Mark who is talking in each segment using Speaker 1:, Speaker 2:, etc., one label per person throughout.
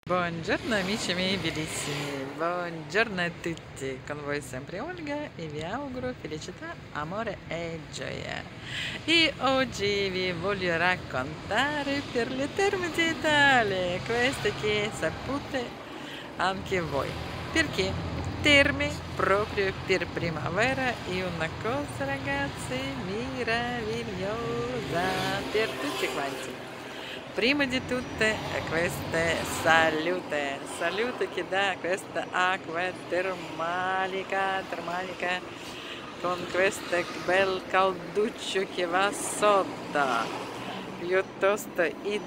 Speaker 1: Buongiorno amici miei bellissimi, buongiorno a tutti, con voi sempre Olga e vi auguro felicità, amore e gioia. E oggi vi voglio raccontare per le terme d'Italia, queste che sapete anche voi, perché terme proprio per primavera è una cosa ragazzi meravigliosa per tutti quanti. Prima di tutte queste salute che dà questa acqua termalica con questo bel calduccio che va sotto, piuttosto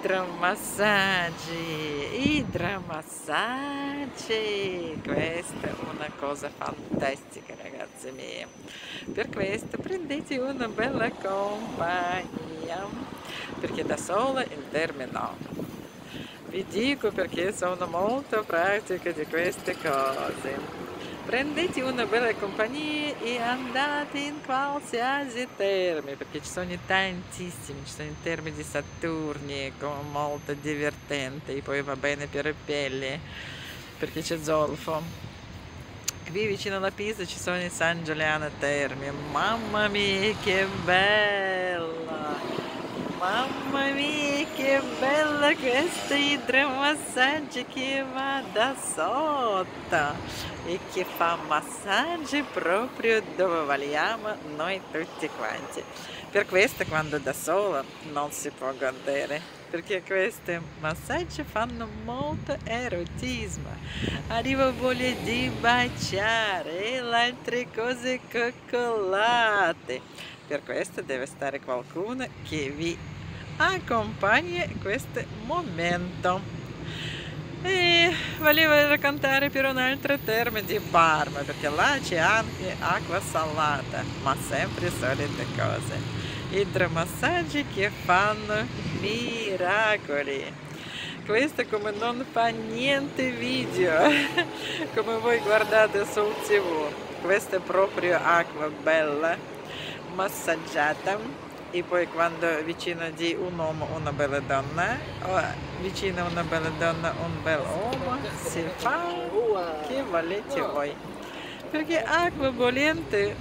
Speaker 1: idromassaggi, questa è una cosa fantastica ragazzi miei, per questo prendete una bella compagnia perché da sola il termine no. Vi dico perché sono molto pratica di queste cose. Prendete una bella compagnia e andate in qualsiasi terme, perché ci sono tantissimi, ci sono i termi di Saturni, molto divertenti, e poi va bene per i pelli, perché c'è zolfo. Qui vicino alla Pisa ci sono i San Giuliano Termi, mamma mia che bella! Mamma mia, che bella questa idromassaggi che va da sotto e che fa massaggi proprio dove vogliamo noi tutti quanti. Per questo quando da sola non si può godere, perché questi massaggi fanno molto erotismo. Arriva voglia di baciare e le altre cose coccolate. Per questo deve stare qualcuno che vi accompagna in questo momento. E volevo raccontare per un altro termine di Parma, perché là c'è anche acqua salata, ma sempre solite cose. Idromassaggi che fanno miracoli. Questo come non fa niente video, come voi guardate sul TV. Questa è proprio acqua bella, massaggiata. E poi quando vicino di un uomo una bella donna, o vicino a una bella donna un bel uomo, si fa che volete voi. Perché acqua bollente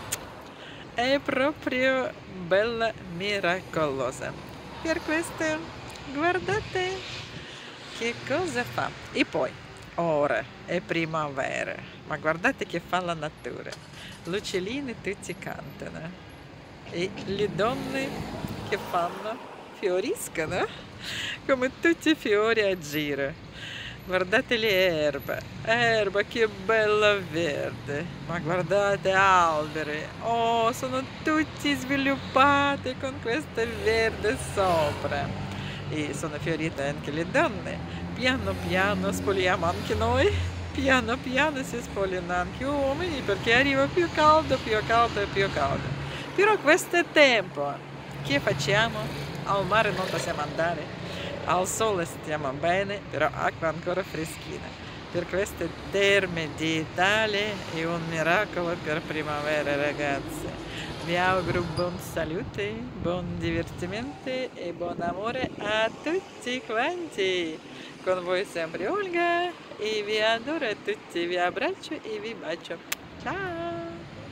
Speaker 1: è proprio bella miracolosa. Per questo guardate che cosa fa. E poi ora è primavera, ma guardate che fa la natura. Gli uccellini tutti cantano e le donne che fanno? Fioriscono come tutti i fiori a giro. Guardate le erba che bella verde, ma guardate alberi, oh sono tutti sviluppati con questo verde sopra e sono fiorite anche le donne. Piano piano spogliamo anche noi, piano piano si spogliano anche gli uomini perché arriva più caldo, più caldo e più caldo. Però questo è tempo, che facciamo? Al mare non possiamo andare, al sole stiamo bene, però acqua ancora freschina. Per queste terme d'Italia è un miracolo per primavera ragazzi. Vi auguro buon salute, buon divertimento e buon amore a tutti quanti. Con voi sempre Olga e vi adoro a tutti, vi abbraccio e vi bacio. Ciao!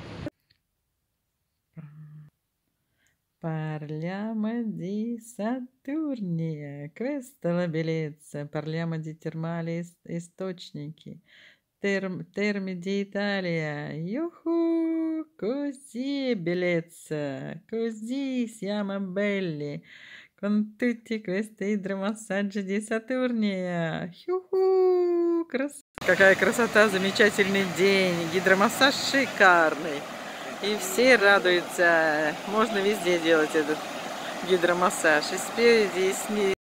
Speaker 1: Parliamo di Saturnia, questa è la bellezza, parliamo di termali istocnici, termi d'Italia, yuhu, così bellezza, così siamo belli, con tutti questi idromassaggi di Saturnia, yuhu, какая красота, замечательный день, гидромассаж шикарный. И все радуются. Можно везде делать этот гидромассаж. И спереди, и снизу.